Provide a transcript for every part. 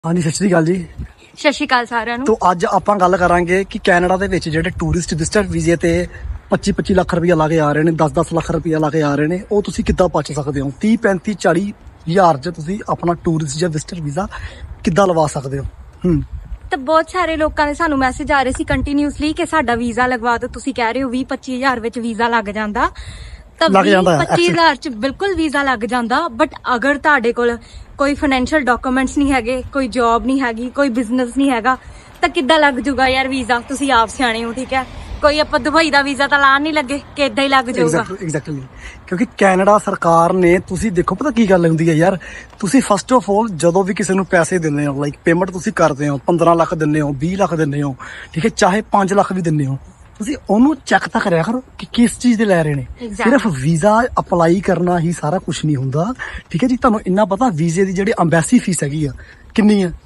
हाँ जी, सत श्री अकाल जी। ਸਤਿ ਸ਼੍ਰੀ ਅਕਾਲ ਸਾਰਿਆਂ ਨੂੰ। तो अज आपां गल करांगे कि कैनेडा दे विच जिहड़े टूरिस्ट विजिटर वीजे ते 25-25 ਲੱਖ ਰੁਪਇਆ ਲਾ ਕੇ ਆ ਰਹੇ ਨੇ, 10-10 ਲੱਖ ਰੁਪਇਆ ਲਾ ਕੇ ਆ ਰਹੇ ਨੇ, ਉਹ ਤੁਸੀਂ ਕਿੱਦਾਂ ਬਚ ਸਕਦੇ ਹੋ? 30-35-40 ਹਜ਼ਾਰ 'ਚ ਤੁਸੀਂ ਆਪਣਾ ਟੂਰਿਸਟ ਜਾਂ ਵਿਜ਼ਟਰ ਵੀਜ਼ਾ ਕਿੱਦਾਂ ਲਵਾ ਸਕਦੇ ਹੋ? ਤਾਂ ਬਹੁਤ ਸਾਰੇ ਲੋਕਾਂ ਦੇ ਸਾਨੂੰ ਮੈਸੇਜ ਆ ਰਹੇ ਸੀ ਕੰਟੀਨਿਊਸਲੀ ਕਿ ਸਾਡਾ ਵੀਜ਼ਾ ਲਗਵਾ ਦਿਓ। ਤੁਸੀਂ ਕਹਿ ਰਹੇ ਹੋ 20-25 ਹਜ਼ਾਰ ਵਿੱਚ ਵੀਜ਼ਾ ਲੱਗ ਜਾਂਦਾ, ਤਾਂ 20-25 ਹਜ਼ਾਰ 'ਚ ਬਿਲਕੁਲ ਵੀਜ਼ਾ ਲੱਗ ਜਾਂਦਾ। ਬਟ ਅਗਰ ਤੁਹਾਡੇ ਕੋਲ ਕੋਈ ਫਾਈਨੈਂਸ਼ੀਅਲ ਡਾਕੂਮੈਂਟਸ ਨਹੀਂ ਹੈਗੇ, ਕੋਈ ਜੌਬ ਨਹੀਂ ਹੈਗੀ, ਕੋਈ ਬਿਜ਼ਨਸ ਨਹੀਂ ਹੈਗਾ, ਤਾਂ ਕਿੱਦਾਂ ਲੱਗ ਜੂਗਾ ਯਾਰ ਵੀਜ਼ਾ? ਤੁਸੀਂ ਆਪ ਸਿਆਣੇ ਹੋ, ਠੀਕ ਹੈ। ਕੋਈ ਆਪਾਂ ਦੁਬਈ ਦਾ ਵੀਜ਼ਾ ਤਾਂ ਲਾਣ ਨਹੀਂ ਲੱਗੇ ਕਿ ਇਦਾਂ ਹੀ ਲੱਗ ਜਾਊਗਾ। ਐਗਜ਼ੈਕਟਲੀ, ਕਿਉਂਕਿ ਕੈਨੇਡਾ ਸਰਕਾਰ ਨੇ, ਤੁਸੀਂ ਦੇਖੋ ਪਤਾ ਕੀ ਗੱਲ ਹੁੰਦੀ ਹੈ ਯਾਰ, ਤੁਸੀਂ ਫਸਟ ਆਫ ਆਲ ਜਦੋਂ ਵੀ ਕਿਸੇ ਨੂੰ ਪੈਸੇ ਦਿੰਦੇ ਹੋ, ਲਾਈਕ ਪੇਮੈਂਟ ਤੁਸੀਂ ਕਰਦੇ ਹੋ, 15 ਲੱਖ ਦਿੰਦੇ ਹੋ, 20 ਲੱਖ ਦਿੰਦੇ ਹੋ, ਠੀਕ ਹੈ, ਚਾਹੇ 5 ਲੱਖ ਵੀ ਦਿੰਦੇ ਹੋ, ਤੁਸੀਂ ਉਹਨੂੰ ਚੈੱਕ ਤਾਂ ਕਰਿਆ ਕਰੋ ਕਿ ਕਿਸ ਚੀਜ਼ ਦੇ ਲੈ ਰਹੇ ਨੇ। ਸਿਰਫ ਵੀਜ਼ਾ ਅਪਲਾਈ ਕਰਨਾ ਹੀ ਸਾਰਾ ਕੁਝ ਨਹੀਂ ਹੁੰਦਾ, ਠੀਕ ਹੈ ਜੀ। ਤੁਹਾਨੂੰ ਇੰਨਾ ਪਤਾ ਵੀਜ਼ੇ ਦੀ ਜਿਹੜੀ ਅੰਬੈਸੀ ਫੀਸ ਹੈਗੀ ਆ ਕਿੰਨੀ ਹੈ?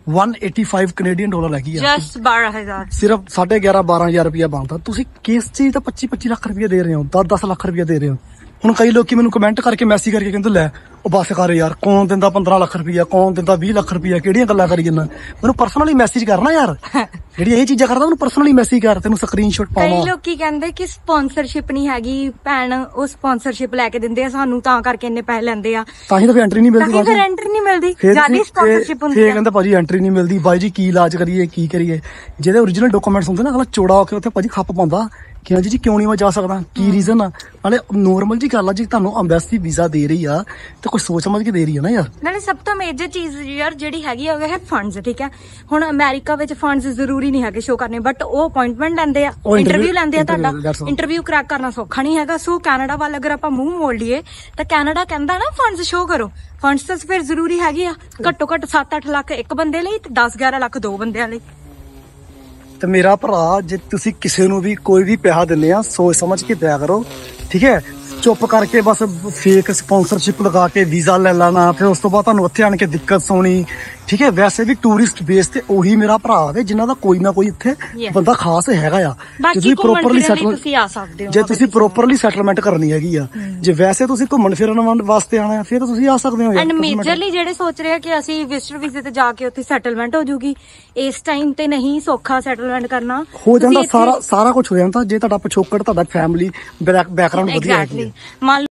185 ਕੈਨੇਡੀਅਨ ਡਾਲਰ ਹੈਗੀ ਆ। ਜਸਟ 12,000, ਸਿਰਫ 11.5-12,000 ਰੁਪਇਆ ਬਣਦਾ। ਤੁਸੀਂ ਕਿਸ ਚੀਜ਼ ਦਾ 25-25 ਲੱਖ ਰੁਪਇਆ ਦੇ ਰਹੇ ਹੋ, 10-10 ਲੱਖ ਰੁਪਇਆ ਦੇ ਰਹੇ ਹੋ। ਹੁਣ ਕਈ ਲੋਕੀ ਮੈਨੂੰ ਕਮੈਂਟ ਕਰਕੇ ਮੈਸੇਜ ਕਰਕੇ ਕਹਿੰਦੇ ਲੈ ਉਹ ਬਸ ਕਰ ਯਾਰ, ਕੌਣ ਦਿੰਦਾ 15 ਲੱਖ ਰੁਪਇਆ, ਕੌਣ ਦਿੰਦਾ 20 ਲੱਖ ਰੁਪਇਆ, ਕਿਹੜੀਆਂ ਗੱਲਾਂ ਕਰੀ ਜਾਂਦਾ। ਮੈਨੂੰ ਪਰਸਨਲੀ ਮੈਸੇਜ ਕਰਨਾ ਯਾਰ, ਜਿਹੜੀ ਇਹ ਚੀਜ਼ਾਂ ਕਰਦਾ ਉਹਨੂੰ ਪਰਸਨਲੀ ਮੈਸੇਜ ਕਰ, ਤੈਨੂੰ ਸਕਰੀਨਸ਼ਾਟ ਪਾਵਾਂ। ਕਈ ਲੋਕੀ ਕਹਿੰਦੇ ਕਿ ਸਪਾਂਸਰਸ਼ਿਪ ਨਹੀਂ ਹੈਗੀ ਭੈਣ, ਉਹ ਸਪਾਂਸਰਸ਼ਿਪ ਲੈ ਕੇ ਦਿੰਦੇ ਆ ਸਾਨੂੰ, ਤਾਂ ਕਰਕੇ ਇੰਨੇ ਪੈਸੇ ਲੈਂਦੇ ਆ, ਤਾਂ ਹੀ ਤਾਂ ਫਿਰ ਐਂਟਰੀ ਨਹੀਂ ਮਿਲਦੀ। ਫਿਰ ਐਂਟਰੀ ਨਹੀਂ ਮਿਲਦੀ, ਜਿਆਦਾ ਸਪਾਂਸਰਸ਼ਿਪ ਹੁੰਦੀ ਹੈ। ਕਹਿੰਦਾ ਭਾਜੀ ਐਂਟਰੀ ਨਹੀਂ ਮਿਲਦੀ, ਬਾਈ ਜੀ ਕੀ ਇਲਾਜ ਕਰੀਏ, ਕੀ ਕਰੀਏ। ਜਿਹਦੇ ਓਰੀਜਨਲ ਡਾਕੂਮੈਂਟਸ ਹੁੰਦੇ ਨਾ, ਅਗਲਾ ਚੋੜਾ ਹੋ ਕੇ ਉੱਥੇ ਭਾਜੀ ਖੱਪ ਪਾਉਂਦਾ ਕਿ ਹਾਂਜੀ ਜੀ ਕਿਉਂ ਨਹੀਂ ਮੈਂ ਜਾ ਸਕਦਾ, ਕੀ ਰੀਜ਼ਨ ਆ। ਨਾਲੇ ਨੋਰਮਲ ਜੀ ਗੱਲ ਆ, ਜੀ ਤੁਹਾਨੂੰ ਅੰਬੈਸੀ ਵੀਜ਼ਾ ਦੇ ਰਹੀ ਆ ਤੇ ਕੋਈ ਸੋਚ ਸਮਝ ਕੇ ਦੇ ਰਹੀ ਆ ਨਾ ਯਾਰ। ਨਾਲੇ ਸਭ ਤੋਂ ਮੇਜਰ ਚੀਜ਼ ਯਾਰ ਜਿਹੜੀ ਹੈਗੀ ਆ ਉਹ ਹੈ ਫੰਡਸ, ਠੀਕ ਹੈ। ਹੁਣ ਅਮਰੀਕਾ ਵਿੱਚ ਫੰਡਸ ਜ਼ਰੂਰੀ ਨਹੀਂ ਹੈਗੇ ਸ਼ੋ ਕਰਨੇ, ਬਟ ਉਹ ਅਪਾਇੰਟਮੈਂਟ ਲੈਂਦੇ ਆ, ਇੰਟਰਵਿਊ ਲੈਂਦੇ ਆ। ਤੁਹਾਡਾ ਇੰਟਰਵਿਊ ਕਰੈਕ ਕਰਨਾ ਸੌਖਾ ਨਹੀਂ ਹੈਗਾ। ਸੋ ਕੈਨੇਡਾ ਵੱਲ ਅਗਰ ਆਪਾਂ ਮੂੰਹ ਮੋੜ ਲਈਏ ਤਾਂ ਕੈਨੇਡਾ ਕਹਿੰਦਾ ਨਾ ਫੰਡਸ ਸ਼ੋ ਕਰੋ। ਫੰਡਸ ਤਾਂ ਫਿਰ ਜ਼ਰੂਰੀ ਹੈਗੇ ਆ, ਘੱਟੋ ਘੱਟ 7-8 ਲੱਖ ਇੱਕ ਬੰਦੇ ਲਈ ਤੇ 10-11 ਲੱਖ ਦੋ ਬੰਦਿਆਂ ਲਈ। ਤੇ ਮੇਰਾ ਭਰਾ, ਜੇ ਤੁਸੀਂ ਕਿਸੇ ਨੂੰ ਵੀ ਕੋਈ ਵੀ ਪੈਸਾ ਦਿੰਦੇ ਆ, ਸੋਚ ਸਮਝ ਕੇ ਦਿਆ ਕਰੋ, ਠੀਕ ਹੈ। ਚੁੱਪ ਕਰਕੇ ਬਸ ਫੇਕ ਸਪਾਂਸਰਸ਼ਿਪ ਲਗਾ ਕੇ ਵੀਜ਼ਾ ਲੈ ਲੈਣਾ, ਫਿਰ ਉਸ ਤੋਂ ਬਾਅਦ ਤੁਹਾਨੂੰ ਉੱਥੇ ਆਣ ਕੇ ਦਿੱਕਤ ਸੋਣੀ, ਠੀਕ ਹੈ। ਵੈਸੇ ਵੀ ਟੂਰਿਸਟ ਬੇਸ ਤੇ ਉਹੀ ਮੇਰਾ ਭਰਾ ਵੇ ਜਿਨ੍ਹਾਂ ਦਾ ਕੋਈ ਨਾ ਕੋਈ ਇੱਥੇ ਬੰਦਾ ਖਾਸ ਹੈਗਾ ਆ। ਜੇ ਤੁਸੀਂ ਪ੍ਰੋਪਰਲੀ ਸੈਟਲਮੈਂਟ ਕਰਨੀ ਹੈਗੀ ਆ, ਜੇ ਵੈਸੇ ਤੁਸੀਂ ਘੁੰਮਣ ਫਿਰਨ ਵਾਸਤੇ ਆਣਾ ਹੈ, ਫਿਰ ਤੁਸੀਂ ਆ ਸਕਦੇ ਹੋ। ਐਂਡ ਮੇਜਰਲੀ ਜਿਹੜੇ ਸੋਚ ਰਹੇ ਆ ਕਿ ਅਸੀਂ ਵਿਜ਼ਟਰ ਵੀਜ਼ੇ ਤੇ ਜਾ ਕੇ ਉੱਥੇ ਸੈਟਲਮੈਂਟ ਹੋ ਜੂਗੀ, ਇਸ ਟਾਈਮ ਤੇ ਨਹੀਂ ਸੌਖਾ ਸੈਟਲਮੈਂਟ ਕਰਨਾ। ਹੋ ਜਾਂਦਾ, ਸਾਰਾ ਕੁਝ ਹੋ ਜਾਂਦਾ ਜੇ ਤੁਹਾਡਾ ਪਿਛੋਕੜ, ਤੁਹਾਡਾ ਫੈਮਿਲੀ ਬੈਕਗ੍ਰਾਉਂਡ ਵਧੀਆ ਹੈ।